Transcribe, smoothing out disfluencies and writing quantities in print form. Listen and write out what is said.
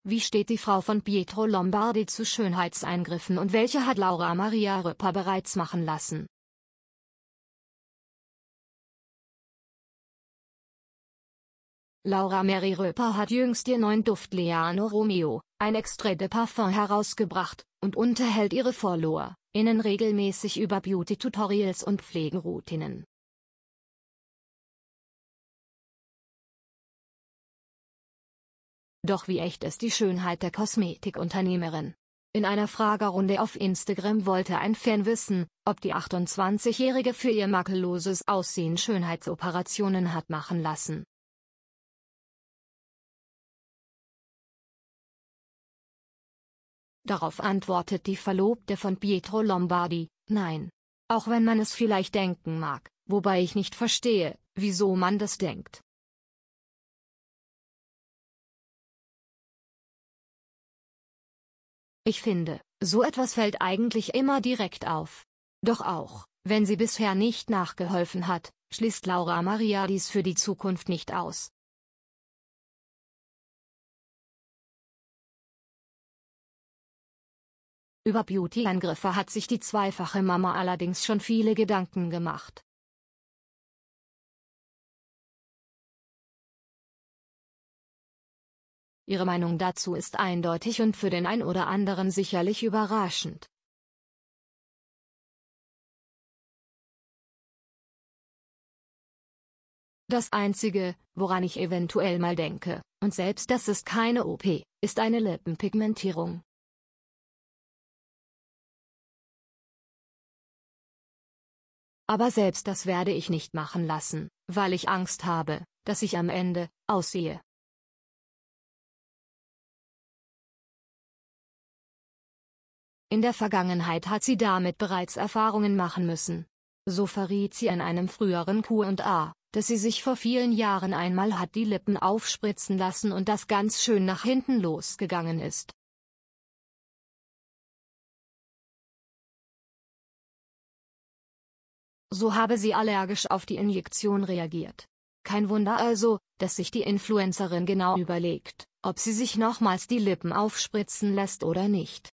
wie steht die Frau von Pietro Lombardi zu Schönheitseingriffen und welche hat Laura Maria Röper bereits machen lassen? Laura Mary Röper hat jüngst ihr neuen Duft Leano Romeo, ein Extrait de Parfum herausgebracht, und unterhält ihre FollowerInnen regelmäßig über Beauty-Tutorials und Pflegeroutinen. Doch wie echt ist die Schönheit der Kosmetikunternehmerin? In einer Fragerunde auf Instagram wollte ein Fan wissen, ob die 28-Jährige für ihr makelloses Aussehen Schönheitsoperationen hat machen lassen. Darauf antwortet die Verlobte von Pietro Lombardi: Nein. Auch wenn man es vielleicht denken mag, wobei ich nicht verstehe, wieso man das denkt. Ich finde, so etwas fällt eigentlich immer direkt auf. Doch auch, wenn sie bisher nicht nachgeholfen hat, schließt Laura Maria dies für die Zukunft nicht aus. Über Beauty-Eingriffe hat sich die zweifache Mama allerdings schon viele Gedanken gemacht. Ihre Meinung dazu ist eindeutig und für den ein oder anderen sicherlich überraschend. Das Einzige, woran ich eventuell mal denke, und selbst das ist keine OP, ist eine Lippenpigmentierung. Aber selbst das werde ich nicht machen lassen, weil ich Angst habe, dass ich am Ende aussehe. In der Vergangenheit hat sie damit bereits Erfahrungen machen müssen. So verriet sie in einem früheren Q&A, dass sie sich vor vielen Jahren einmal hat die Lippen aufspritzen lassen und das ganz schön nach hinten losgegangen ist. So habe sie allergisch auf die Injektion reagiert. Kein Wunder also, dass sich die Influencerin genau überlegt, ob sie sich nochmals die Lippen aufspritzen lässt oder nicht.